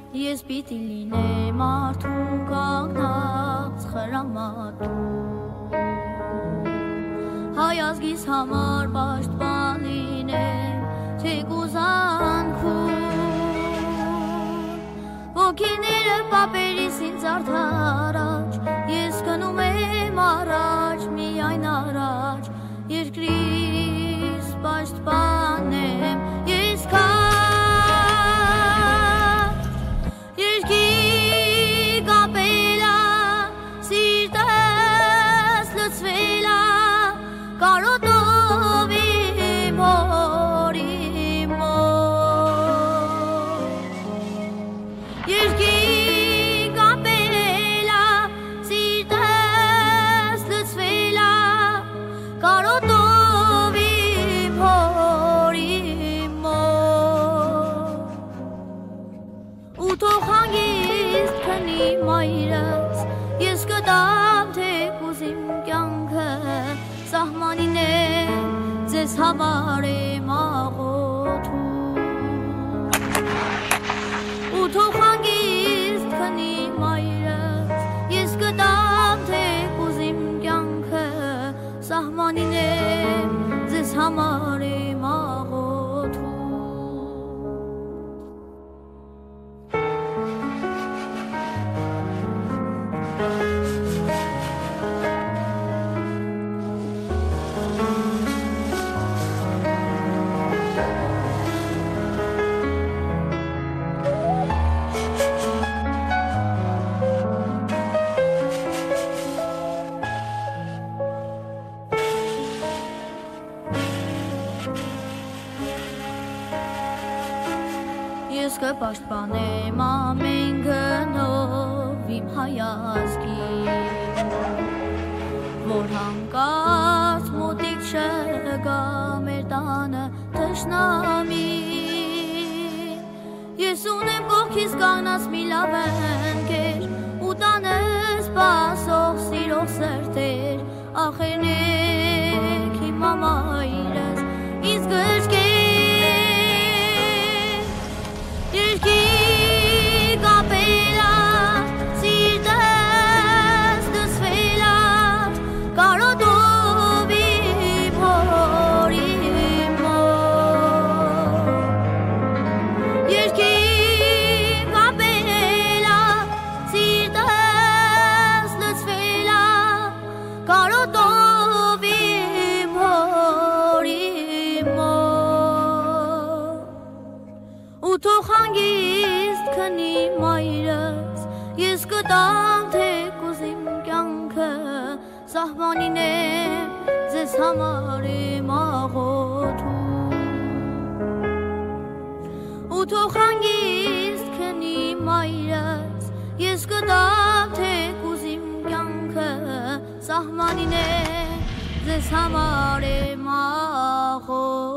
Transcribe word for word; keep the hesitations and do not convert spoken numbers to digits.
Ես պիտի լինեմ արդու կանգնած խրամատու Հայ ազգիս համար պաշտպան լինեմ թեկուզ անքուն Ոգիները պապերիս ինձ արդարաչ Ես կնում եմ առաջ միայն առաջ Երկրիս պաշտպան եմ ես քաջ Երկի կապելա սիրտս լծվելա Կարոտով իմ հորի մոտ Երկի կապելա սիրտս լծվելա Կարոտով իմ հորի մոտ Ու թող հանգիստ քնի մայրս Ես կտամ թեկուզ իմ կյանքը Սահմանին եմ ձեզ համար եմ աղոթում Ու թող հանգիստ քնի մայրս Ես կտամ թեկուզ իմ կյանքը Սահմանին եմ ձեզ համար եմ աղոթում Ես կպաշտպանեմ ամեն գնով իմ հայ ազգի Որ հանկարծ մոտիկ չգա մեր տանը թշնամին Ես ունեմ կողքիս կանգնած մի լավ ընկեր Ու տանը սպասող սիրող սրտեր Ախերնեք իմ մամայրս ինձ գրկեր Երկի կապելա սիրտս լծվելա Կարոտով իմ հորի մոտ Երկի կապելա սիրտս լծվելա Կարոտով իմ հորի մոտ Ու թող հանգիստ քնի մայրս Ես կտամ թեկուզ իմ կյանքը Սահմանին եմ ձեզ համար եմ աղոթում Ու թող հանգիստ քնի մայրս Ես կտամ թեկուզ իմ կյանքը Սահմանին եմ ձեզ համար եմ աղոթում